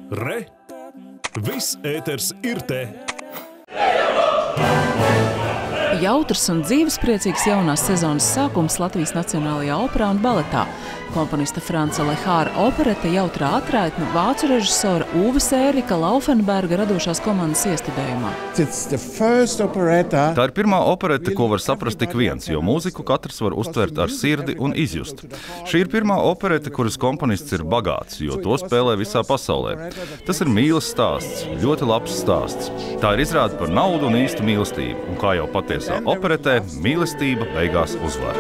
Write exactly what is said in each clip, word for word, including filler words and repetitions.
Re! Viss ēters ir te! Jautrs un dzīvespriecīgs jaunās sezonas sākums Latvijas Nacionālajā operā un baletā. Komponista Franca Lehāra operete Jautrā atraitne vācu režisora Uves Ērika Laufenberga radošās komandas iestudējumā. Tā ir pirmā operete, ko var saprast tik viens, jo mūziku katrs var uztvert ar sirdi un izjust. Šī ir pirmā operete, kuras komponists ir bagāts, jo to spēlē visā pasaulē. Tas ir mīles stāsts, ļoti labs stāsts. Tā ir izrāde par naudu un īstu mīlestību, un kā jau patiesā operetē, mīlestība beigās uzvar.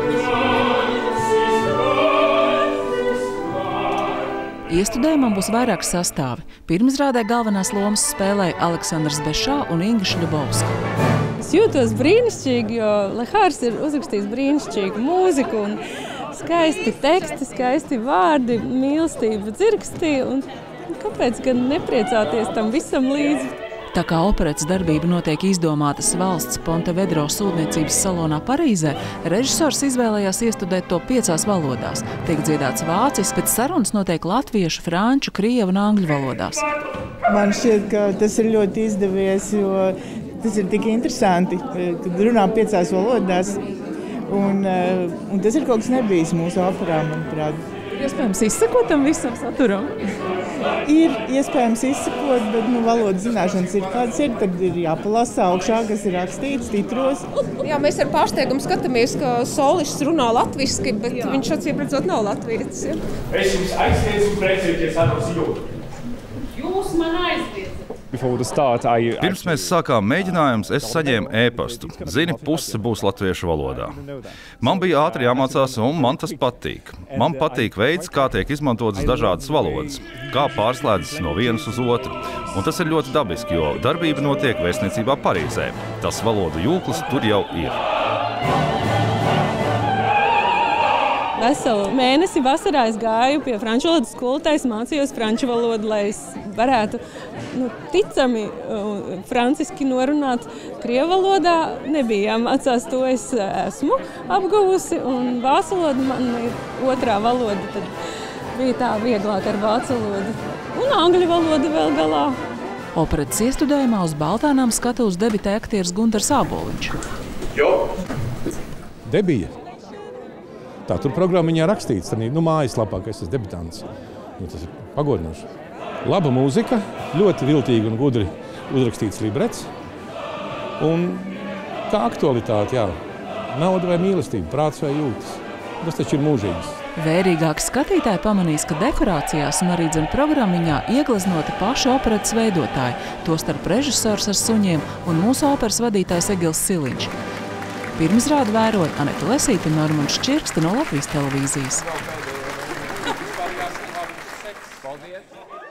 Iestudējumam būs vairāk sastāvi. Pirmizrādē galvenās lomas spēlēja Aleksandrs Bešā un Inga Šļubovska. Es jūtos brīnišķīgi, jo Lehārs ir uzrakstījis brīnišķīgu mūziku un skaisti teksti, skaisti vārdi, mīlestība dzirkstī. Un kāpēc gan nepriecāties tam visam līdzi? Tā kā operetes darbība notiek izdomātas valsts Pontevedro sūtniecības salonā Parīzē, režisors izvēlējās iestudēt to piecās valodās. Tiek dziedāts vācis, bet sarunas notiek latviešu, franču, krievu un angļu valodās. Man šķiet, ka tas ir ļoti izdevies, jo tas ir tik interesanti, kad runā piecās valodās. Un, un tas ir kaut kas nebijis mūsu operā, manuprāt. Iespējams izsekot tam visam saturam? Ir iespējams izsekot, bet nu, valodas zināšanas ir kādas ir, tad ir jāpalasa augšā, kas ir rakstīts titros. Jā, mēs ar pārsteigumu skatāmies, ka solists runā latviski, bet Jā. viņš acīm redzot nav latvietis. Ja? Es jums aizsniedzu un precēties ar uz jūtu. Jūs man aizsniedzat. Pirms mēs sākām mēģinājumus, es saņēmu ēpastu. Zini, puse būs latviešu valodā. Man bija ātri jāmācās, un man tas patīk. Man patīk veids, kā tiek izmantotas dažādas valodas, kā pārslēdzas no vienas uz otru. Un tas ir ļoti dabiski, jo darbība notiek vēstniecībā Parīzē. Tas valodu jūklis tur jau ir. Veselu mēnesi vasarā es gāju pie franču valodas skolotājas, mācījos franču valodu, lai es varētu nu, ticami uh, franciski norunāt. Krievu valodā nebija jāmācās, to es esmu apguvusi, un vācu valoda man ir otrā valoda, tad bija tā vieglāk ar vācu valodu. Un angļu valoda vēl galā. Operetes iestudējumā uz baltānām skatuves debitē aktieris Guntars Āboliņš. Jo! Debija. Tā tur programmiņā rakstīts, tad, nu, mājaslapā, ka es esmu debitants. Nu, tas ir pagodinoši. Laba mūzika, ļoti viltīgi un gudri uzrakstīts librets. Un kā aktualitāte, jā, nauda vai mīlestība, prāts vai jūtas. Tas taču ir mūžīgs. Vērīgāki skatītāji pamanīs, ka dekorācijās un arī dzen programmiņā iegleznoti paši operetes veidotāji, tostarp režisors ar suņiem un mūsu operas vadītājs Egils Siliņš. Pirmizrādi vēroja Aneta Lesīte un Normunds Čirkste no Latvijas televīzijas. Paldies!